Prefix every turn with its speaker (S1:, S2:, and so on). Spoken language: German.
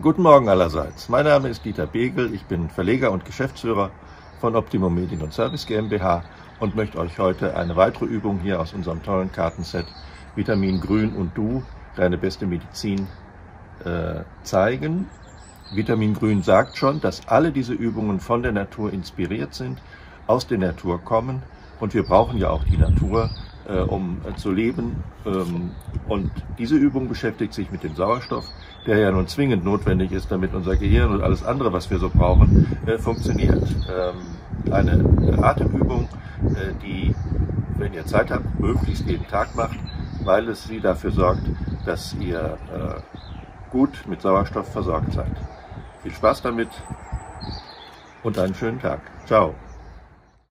S1: Guten Morgen allerseits. Mein Name ist Dieter Begel, ich bin Verleger und Geschäftsführer von Optimum Medien und Service GmbH und möchte euch heute eine weitere Übung hier aus unserem tollen Kartenset Vitamin Grün und Du, deine beste Medizin, zeigen. Vitamin Grün sagt schon, dass alle diese Übungen von der Natur inspiriert sind, aus der Natur kommen und wir brauchen ja auch die Natur, um zu leben. Und diese Übung beschäftigt sich mit dem Sauerstoff, der ja nun zwingend notwendig ist, damit unser Gehirn und alles andere, was wir so brauchen, funktioniert. Eine Atemübung, die, wenn ihr Zeit habt, möglichst jeden Tag macht, weil es sie dafür sorgt, dass ihr gut mit Sauerstoff versorgt seid. Viel Spaß damit und einen schönen Tag. Ciao.